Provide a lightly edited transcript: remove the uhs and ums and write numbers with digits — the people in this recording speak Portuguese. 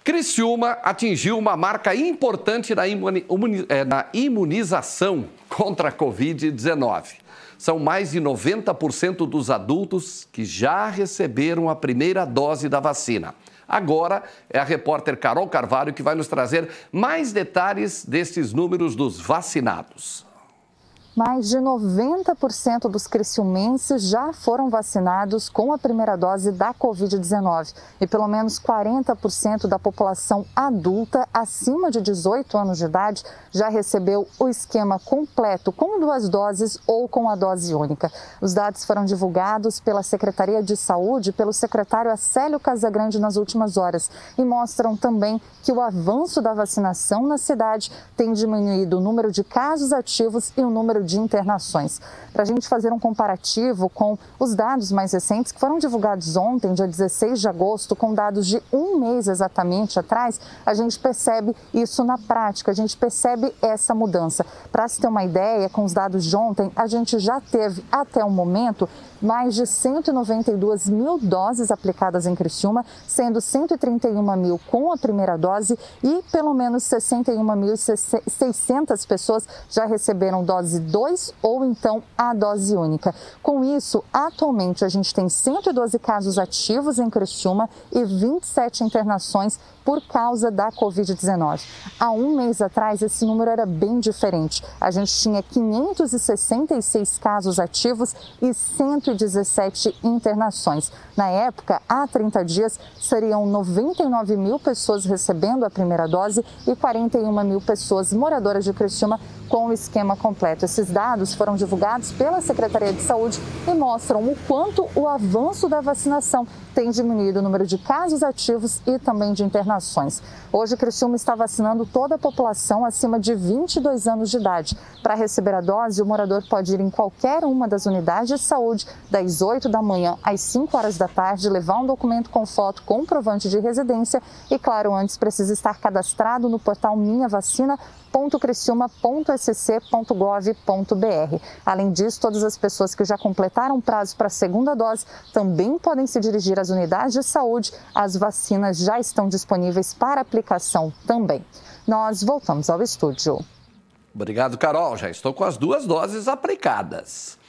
Criciúma atingiu uma marca importante na imunização contra a Covid-19. São mais de 90% dos adultos que já receberam a primeira dose da vacina. Agora é a repórter Carol Carvalho que vai nos trazer mais detalhes desses números dos vacinados. Mais de 90% dos criciumenses já foram vacinados com a primeira dose da Covid-19 e pelo menos 40% da população adulta acima de 18 anos de idade já recebeu o esquema completo com 2 doses ou com a dose única. Os dados foram divulgados pela Secretaria de Saúde, pelo secretário Acélio Casagrande nas últimas horas e mostram também que o avanço da vacinação na cidade tem diminuído o número de casos ativos e o número de internações. Para a gente fazer um comparativo com os dados mais recentes que foram divulgados ontem, dia 16 de agosto, com dados de um mês exatamente atrás, a gente percebe isso na prática, a gente percebe essa mudança. Para se ter uma ideia, com os dados de ontem, a gente já teve até o momento mais de 192 mil doses aplicadas em Criciúma, sendo 131 mil com a primeira dose e pelo menos 61.600 pessoas já receberam dose 2 ou então a dose única. Com isso, atualmente a gente tem 112 casos ativos em Criciúma e 27 internações por causa da Covid-19. Há um mês atrás, esse número era bem diferente. A gente tinha 566 casos ativos e 117 internações. Na época, há 30 dias, seriam 99 mil pessoas recebendo a primeira dose e 41 mil pessoas moradoras de Criciúma com o esquema completo. Esses dados foram divulgados pela Secretaria de Saúde e mostram o quanto o avanço da vacinação tem diminuído o número de casos ativos e também de internações. Hoje, Criciúma está vacinando toda a população acima de 22 anos de idade. Para receber a dose, o morador pode ir em qualquer uma das unidades de saúde, das 8 da manhã às 5 horas da tarde, levar um documento com foto comprovante de residência e, claro, antes precisa estar cadastrado no portal minhavacina.criciuma.sc.gov.br. Além disso, todas as pessoas que já completaram o prazo para a segunda dose também podem se dirigir às unidades de saúde. As vacinas já estão disponíveis para aplicação também. Nós voltamos ao estúdio. Obrigado, Carol. Já estou com as 2 doses aplicadas.